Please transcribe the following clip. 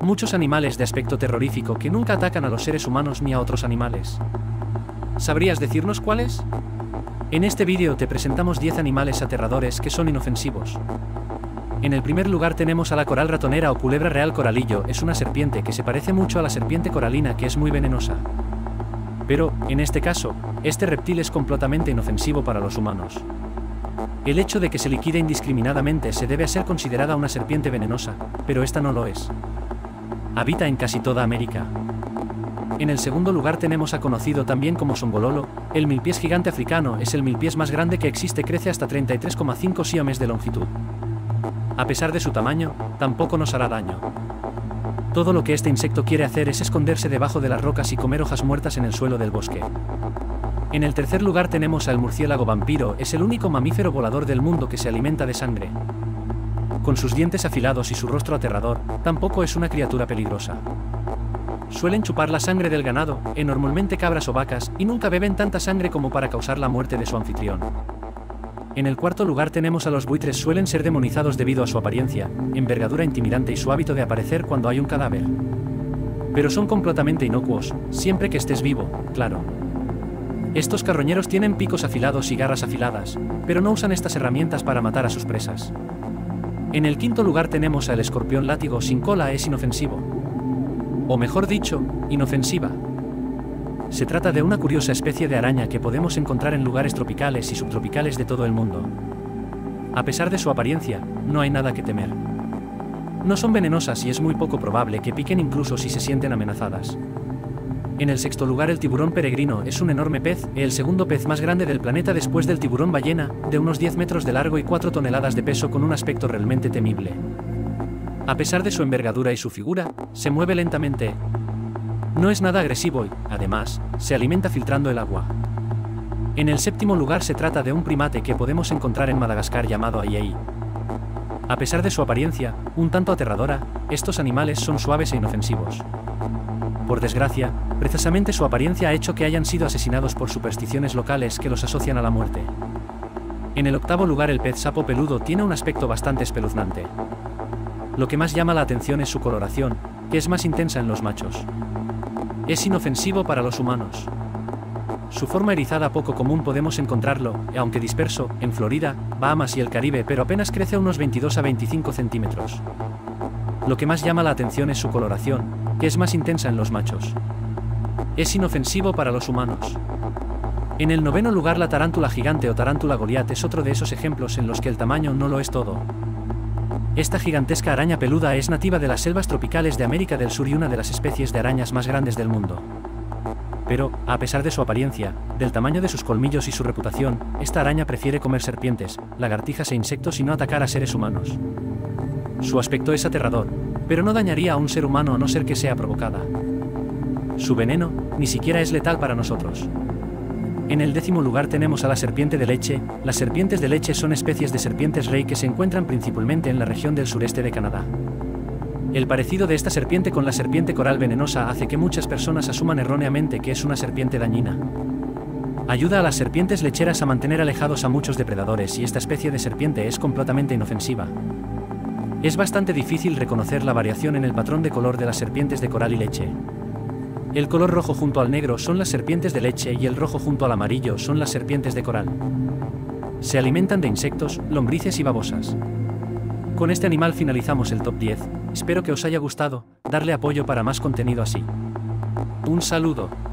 Muchos animales de aspecto terrorífico que nunca atacan a los seres humanos ni a otros animales. ¿Sabrías decirnos cuáles? En este vídeo te presentamos 10 animales aterradores que son inofensivos. En el primer lugar tenemos a la coral ratonera o culebra real coralillo. Es una serpiente que se parece mucho a la serpiente coralina, que es muy venenosa. Pero, en este caso, este reptil es completamente inofensivo para los humanos. El hecho de que se liquide indiscriminadamente se debe a ser considerada una serpiente venenosa, pero esta no lo es. Habita en casi toda América. En el segundo lugar tenemos a conocido también como songololo, el milpiés gigante africano. Es el milpiés más grande que existe, crece hasta 33,5 siames de longitud. A pesar de su tamaño, tampoco nos hará daño. Todo lo que este insecto quiere hacer es esconderse debajo de las rocas y comer hojas muertas en el suelo del bosque. En el tercer lugar tenemos al murciélago vampiro. Es el único mamífero volador del mundo que se alimenta de sangre. Con sus dientes afilados y su rostro aterrador, tampoco es una criatura peligrosa. Suelen chupar la sangre del ganado, normalmente cabras o vacas, y nunca beben tanta sangre como para causar la muerte de su anfitrión. En el cuarto lugar tenemos a los buitres. Suelen ser demonizados debido a su apariencia, envergadura intimidante y su hábito de aparecer cuando hay un cadáver. Pero son completamente inocuos, siempre que estés vivo, claro. Estos carroñeros tienen picos afilados y garras afiladas, pero no usan estas herramientas para matar a sus presas. En el quinto lugar tenemos al escorpión látigo sin cola. Es inofensivo. O mejor dicho, inofensiva. Se trata de una curiosa especie de araña que podemos encontrar en lugares tropicales y subtropicales de todo el mundo. A pesar de su apariencia, no hay nada que temer. No son venenosas y es muy poco probable que piquen incluso si se sienten amenazadas. En el sexto lugar el tiburón peregrino. Es un enorme pez, el segundo pez más grande del planeta después del tiburón ballena, de unos 10 metros de largo y 4 toneladas de peso, con un aspecto realmente temible. A pesar de su envergadura y su figura, se mueve lentamente. No es nada agresivo y, además, se alimenta filtrando el agua. En el séptimo lugar se trata de un primate que podemos encontrar en Madagascar llamado ayiei. A pesar de su apariencia, un tanto aterradora, estos animales son suaves e inofensivos. Por desgracia, precisamente su apariencia ha hecho que hayan sido asesinados por supersticiones locales que los asocian a la muerte. En el octavo lugar el pez sapo peludo tiene un aspecto bastante espeluznante. Lo que más llama la atención es su coloración, que es más intensa en los machos. Es inofensivo para los humanos. Su forma erizada poco común podemos encontrarlo, aunque disperso, en Florida, Bahamas y el Caribe, pero apenas crece a unos 22 a 25 centímetros. Lo que más llama la atención es su coloración, que es más intensa en los machos. Es inofensivo para los humanos. En el noveno lugar la tarántula gigante o tarántula Goliat es otro de esos ejemplos en los que el tamaño no lo es todo. Esta gigantesca araña peluda es nativa de las selvas tropicales de América del Sur y una de las especies de arañas más grandes del mundo. Pero, a pesar de su apariencia, del tamaño de sus colmillos y su reputación, esta araña prefiere comer serpientes, lagartijas e insectos y no atacar a seres humanos. Su aspecto es aterrador, pero no dañaría a un ser humano a no ser que sea provocada. Su veneno ni siquiera es letal para nosotros. En el décimo lugar tenemos a la serpiente de leche. Las serpientes de leche son especies de serpientes rey que se encuentran principalmente en la región del sureste de Canadá. El parecido de esta serpiente con la serpiente coral venenosa hace que muchas personas asuman erróneamente que es una serpiente dañina. Ayuda a las serpientes lecheras a mantener alejados a muchos depredadores y esta especie de serpiente es completamente inofensiva. Es bastante difícil reconocer la variación en el patrón de color de las serpientes de coral y leche. El color rojo junto al negro son las serpientes de leche y el rojo junto al amarillo son las serpientes de coral. Se alimentan de insectos, lombrices y babosas. Con este animal finalizamos el top 10, espero que os haya gustado, darle apoyo para más contenido así. Un saludo.